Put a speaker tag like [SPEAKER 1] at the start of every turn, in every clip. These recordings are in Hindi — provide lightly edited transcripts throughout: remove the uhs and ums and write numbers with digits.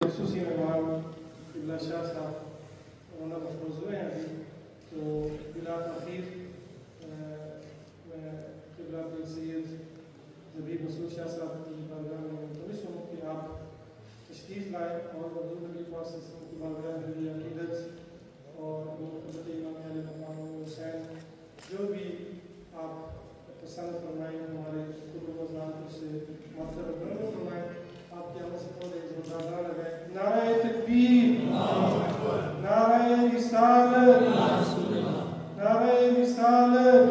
[SPEAKER 1] खसूसी मेहमान मिलाद शाह साहब उन्होंने मफरूज हुए हैं अभी, तो बिला तखीर मैं क़िबला सैयद ज़बीब मसूद शाह साहब की बारगाह में मुल्तमस हूँ कि आप तशरीफ़ लाएँ और मौजूद नबी पाक की बारगाह में अक़ीदत और इमाम हुसैन जो भी आप पसंद फरमाएँ हमारे से मतलब फरमाएँ, आपके अमल से पहले जोरदार लगाएँ। नारे तकबीर, नारे रिसालत, नारे रिसालत।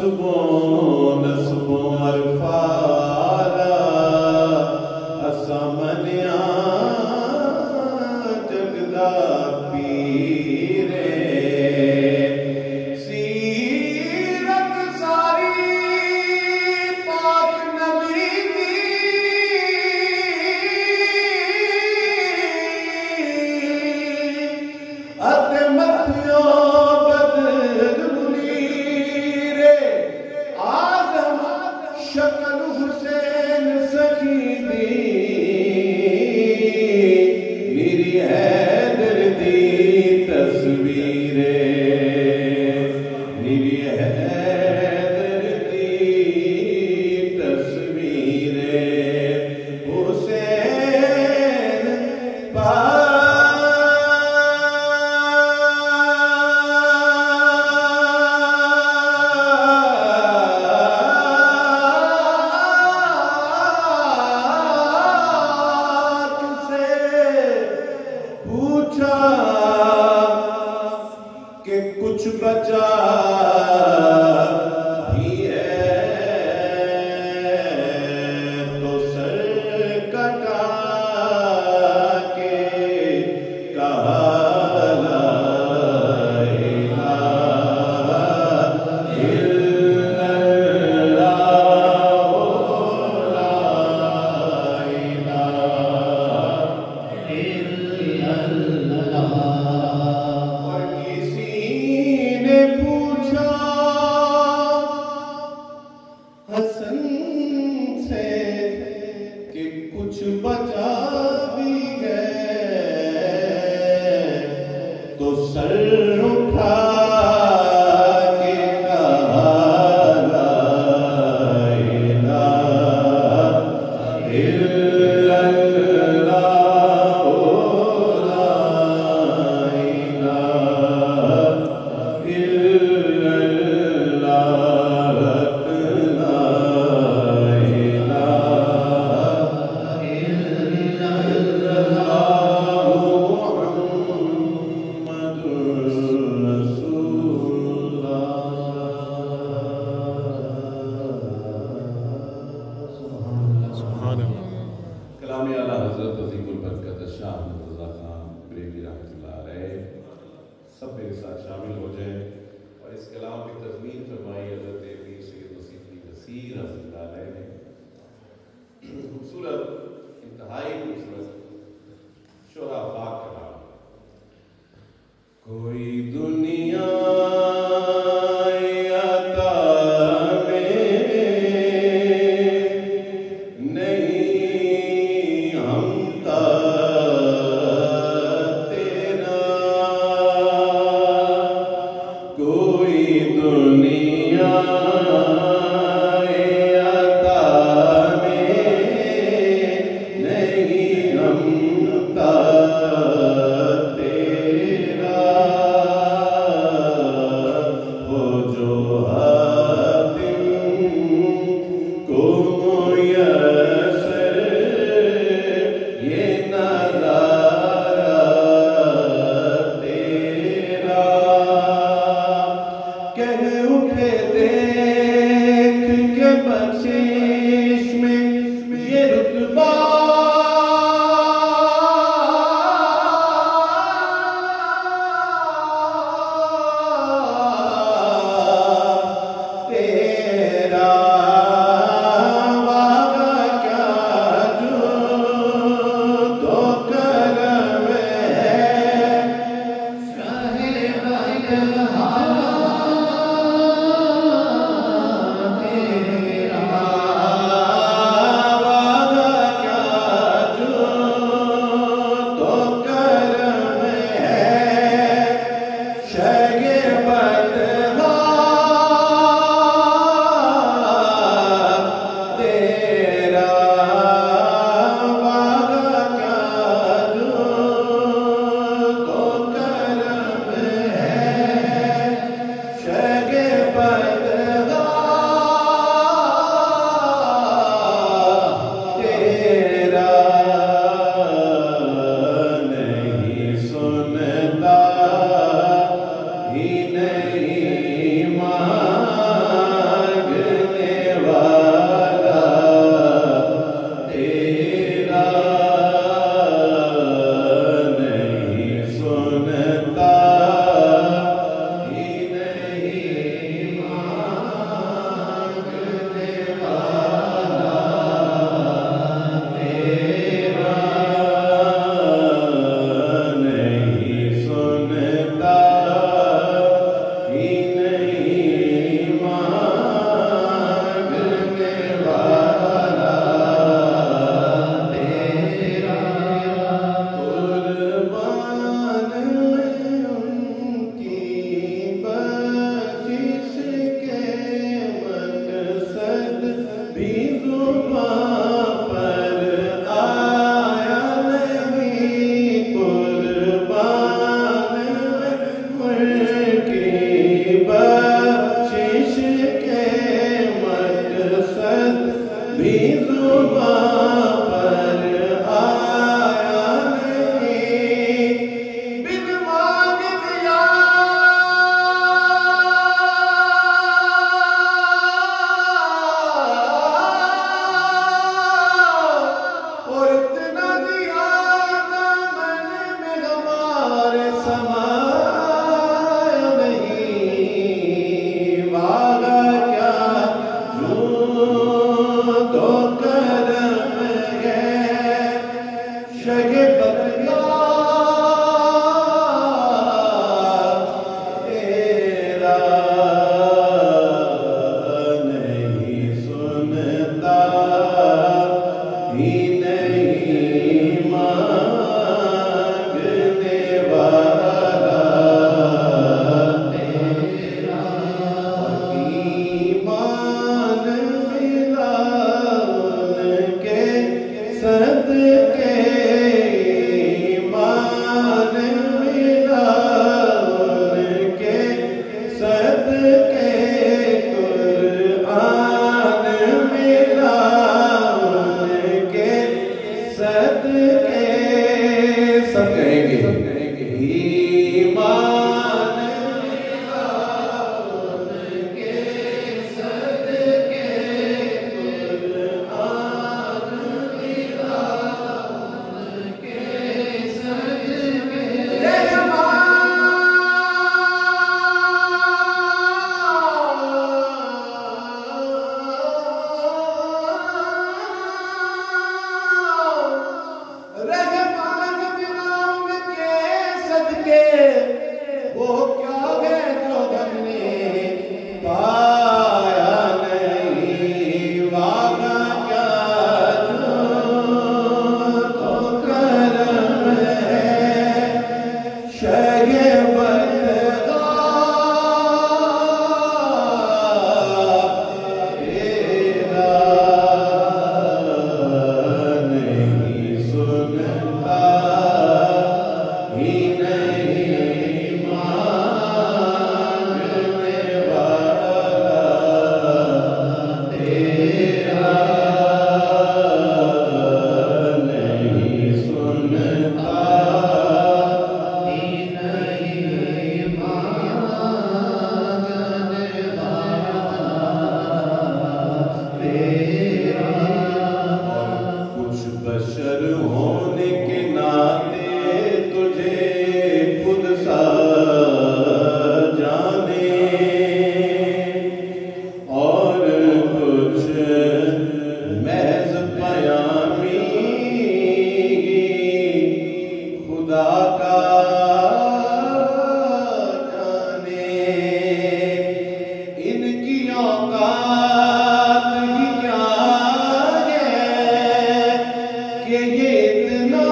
[SPEAKER 2] कह उठे दे औकात ही क्या है कि ये इतना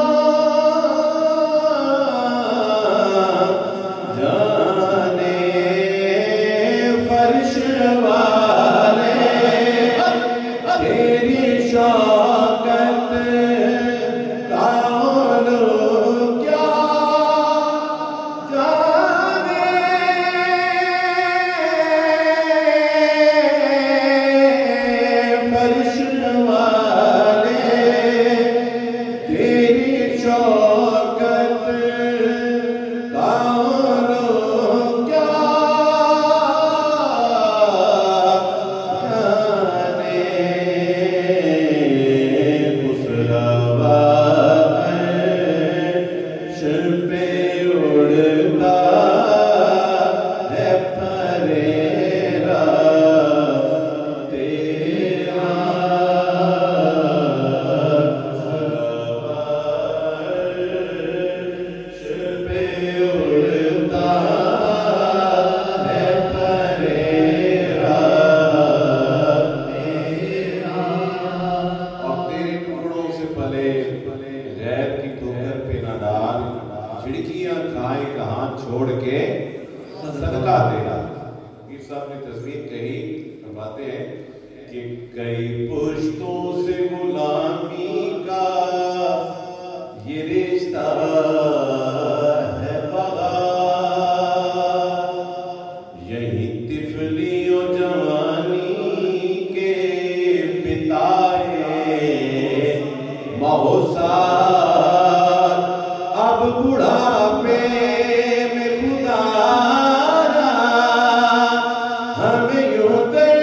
[SPEAKER 2] जाने फर्श वाले तेरी शौकत तालो क्या जाने फर्श वाले तेरी शौकत तालो क्या जाने उस रवाश पे उड़ता है फरेरा तेरा उस रवाश पे उड़ता है फरेरा तेरा और तेरे टुकड़ों से पले गैर की ठोकर पे न डाल खिड़कियां खाए कहाँ छोड़ के सदका देना। ये साहब ने तस्वीर कही फरमाते हैं कि कई पुश्तों से गुलामी का ये रिश्ता है बगा यही तिफली और जवानी के बिताए महोसार अब बुढ़ापे में खुदारा हमें यूं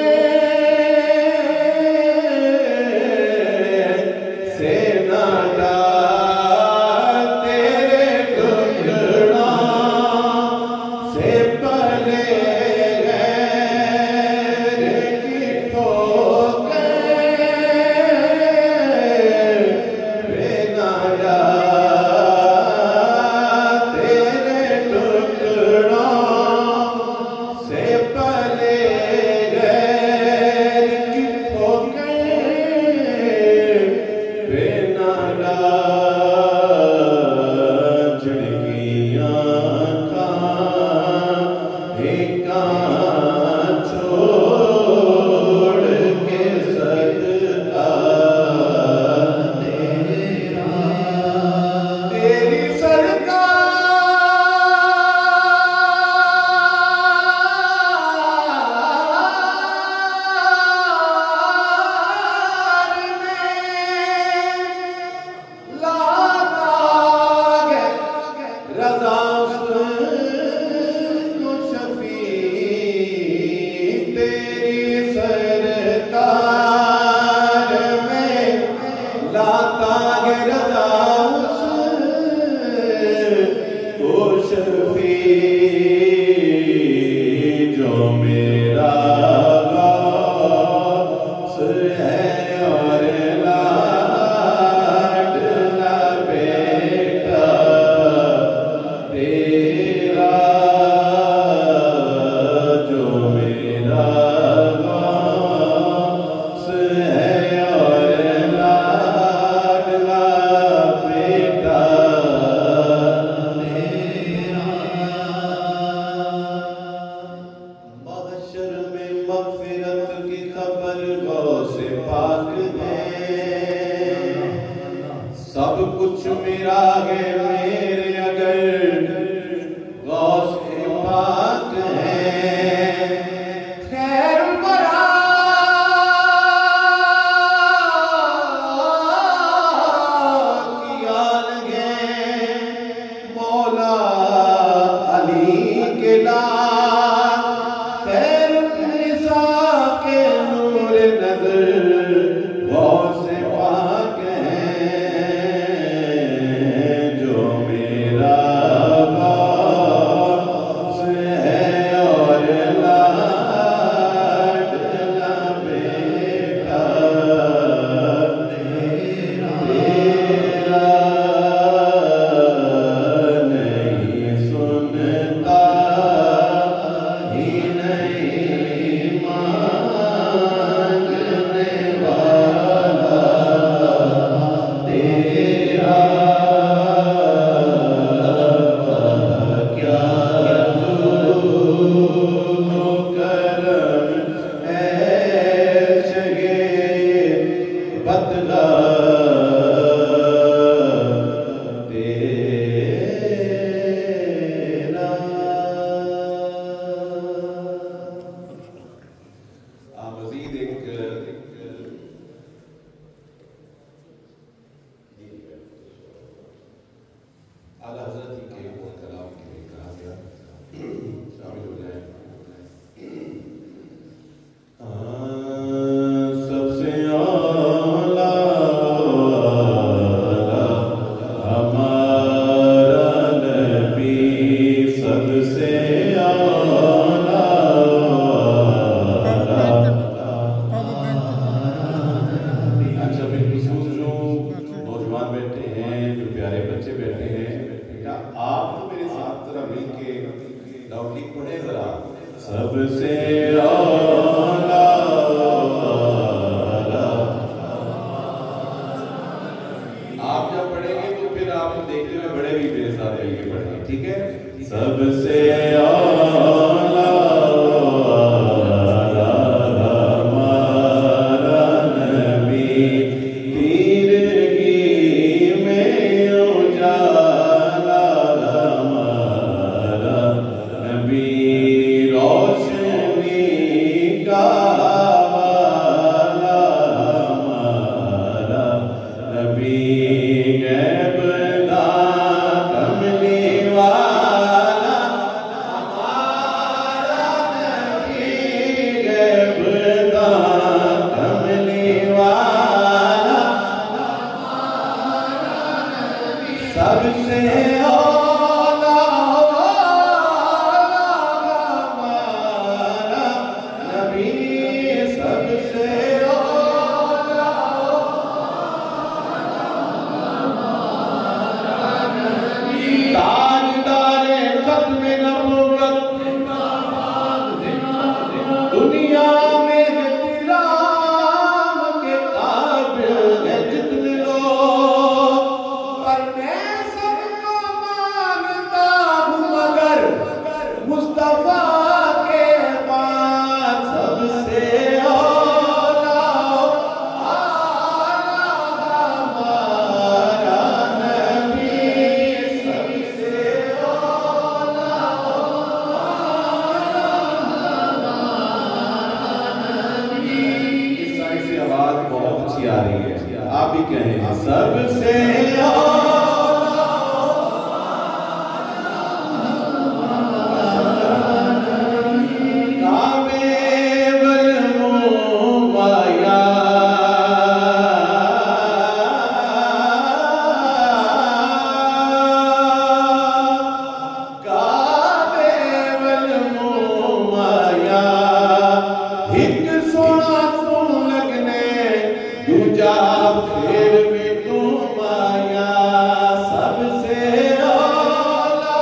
[SPEAKER 2] से ना डाल तेरे टुकड़ा से पले गैर की ठोकर बिना डाल तेरे टुकड़ा से पले गैर की ठोकर बिना डाल झिड़कियां खाए कहाँ छोड़ के सदका तेरा तेरी सरकार में लाता है रज़ा उसको शफी तेरी सरकार में लाता है रज़ा उसको शफी जो मेरा गौस है और लाडला बेटा तेरा जो मेरा गौस है और लाडला बेटा तेरा महशर में मग़फ़िरत की खबर गौसे पाक है सब कुछ मेरा है मेरे अगर गौसे पाक है खैर बरा किया लगे मौला अली के लाल खैर निसा के नूर नजर गौसे पाक है जो मजीद एक आला हज़रत के कलाम के लिए कहा गया शामिल हो जाए। सबसे आला हमारा नबी, सबसे आला। अच्छा बिल्कुल जो नौजवान बैठे हैं, जो प्यारे बच्चे बैठे हैं, बेटा आप तो मेरे साथ जरा मिल के लाउडली पढ़े जरा, सबसे आला। आप जब पढ़ेंगे तो फिर आप देखते हुए बड़े भी मेरे साथ मिलके पढ़ेंगे, ठीक है? सबसे आला हमारा नबी, तीरगी में उजाला हमारा नबी, रोशनी का वाला हमारा नबी, गैब दा कमली वाला हमारा नबी, गैब दा कमली वाला सबसे आला हमारा नबी, सबसे आला ताजदारे खत्म नबूवत, दुनिया में है तिलाम के काबिल है जितने लोग, पर मैं सबको मानता हूँ मगर मुस्तफा के बाद सबसे आला हमारा नबी, सबसे आला इस साइड से आवाज बहुत अच्छी आ रही है, आप भी कहें सबसे काबे वल मुमाया, काबे वल मुमाया, एक सोना तू लगने, दूजा फिर भी तू माया, सबसे आला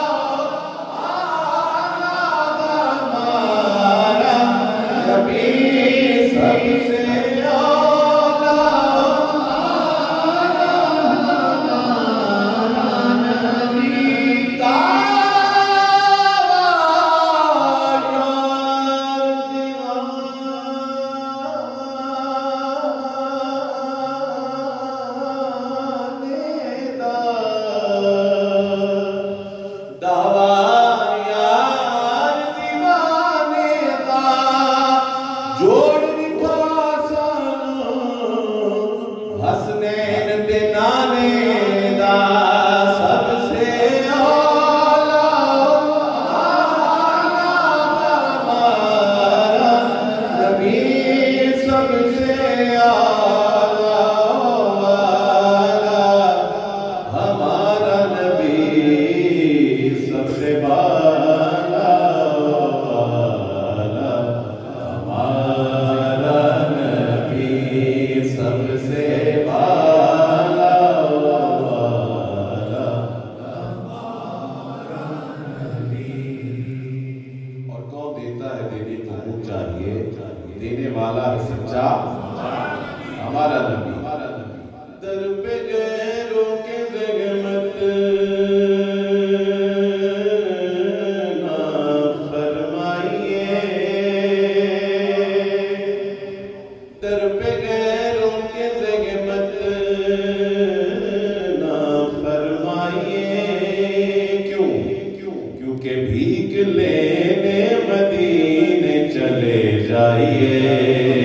[SPEAKER 2] हमारा नबी, सबसे आला नबी, तारा यार दीवाने दा, दावा यार दीवाने दा, जोड़ दिखा सानू हसनैन दे नाने दा, सबसे आला हमारा नबी, सबसे आला हमारा नबी, सबसे बाला हमारा नबी, सबसे बाला और कौन देता है, देने को मुँह चाहिए, देने वाला है सच्चा हमारा नबी। दर पे गैरों के जगमत ना फरमाइए, दर पे गैरों के जगमत ना फरमाइए, क्यों? क्योंकि भीख लेने मदीने चले जाइए,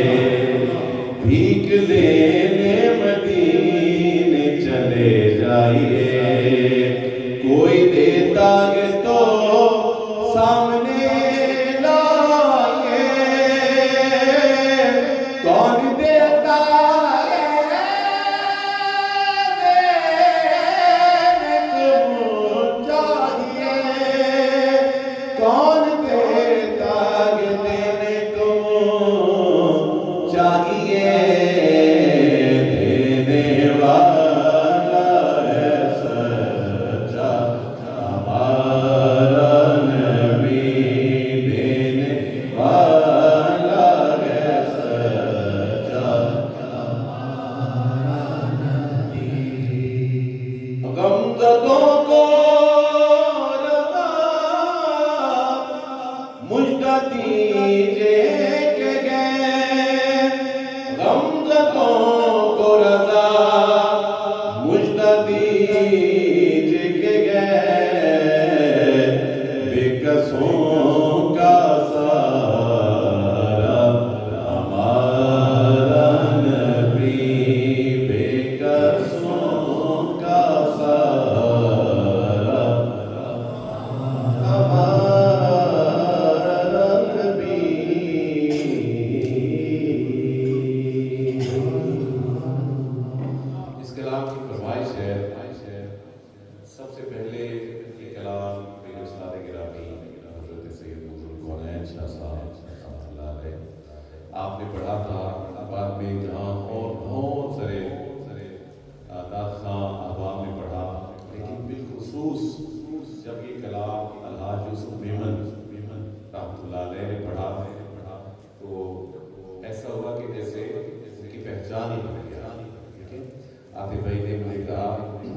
[SPEAKER 2] आपने पढ़ा था, बाद में जहाँ और बहुत सारे दाद खां अहबाब ने पढ़ा, लेकिन बिलखुसूस जब ये कलाम अलहाज यूसुफ मेमन रहमतुल्लाह अलैह ने पढ़ा तो ऐसा हुआ कि जैसे उनकी पहचान ही बन गया। ठीक है, आतिफ भाई ने मुझे कहा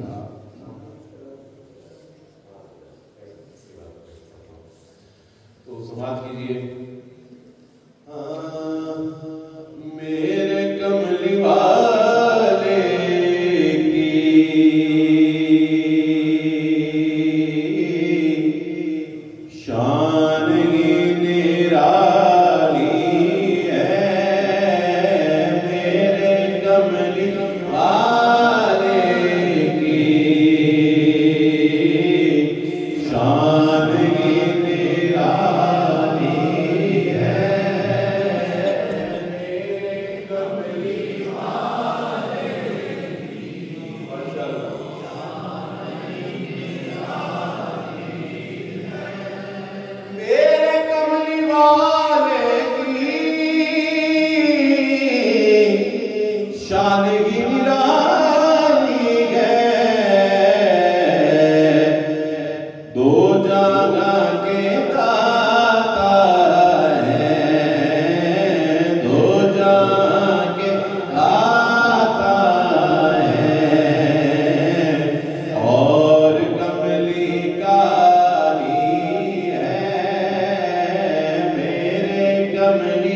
[SPEAKER 2] तो समाज कीजिए। मेरे कमली वाले की शान ही निराली है, मेरे कमली वाले की शान ही निराली है, मेरे कमली वाले की मेरे कमली वाले की शान ही निराली है, दो जहां के दाता है, दो जहां के दाता है, और कमली काली है, मेरे कमली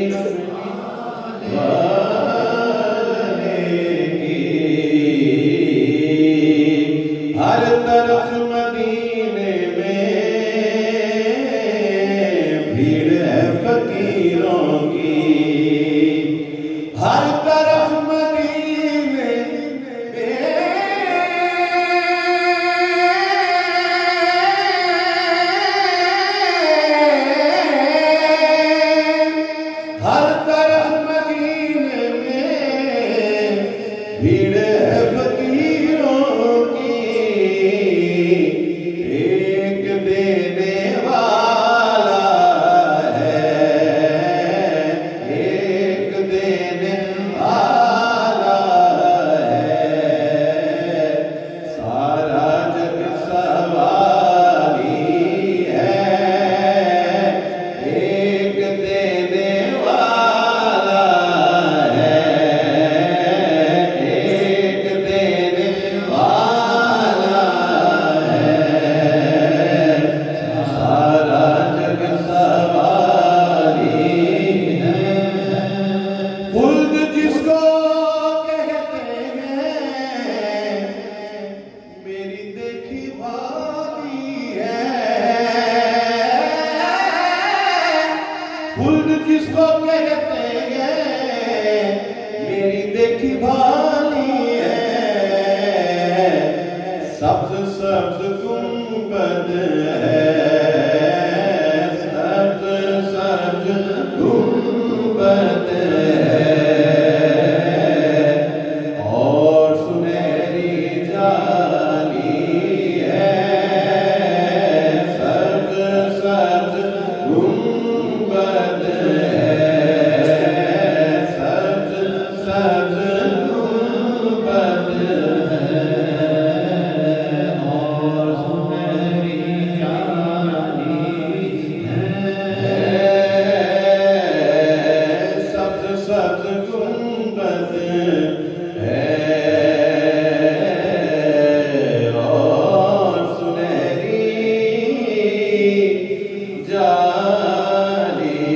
[SPEAKER 2] वाले की हर तरफ मदीने में भीड़ है फकीरों की, हर तरफ मदीने में हर तरफ मदीने में भीड़ है फकीरों की, एक देने वाला है, एक देने वाला है, सारा जग सवाली है, एक देने वाला है, एक देने वाला है, सारा जग सवाली है, खुल्द जिसको कहते हैं मेरी देखी भाली है, खुल्द जिसको कहते हैं मेरी देखी भाली है, सब्ज सब्ज गुंबद है, सब्ज सब्ज गुंबद है, और सुनहरी जाली है, सब्ज सब्ज गुंबद है, सब्ज सब्ज गुंबद है, और सुनहरी जाली है, सब्ज सब्ज गुंबद है, और सुनहरी जाली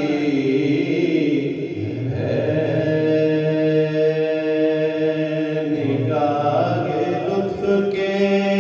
[SPEAKER 2] है, निगाहे लुत्फ के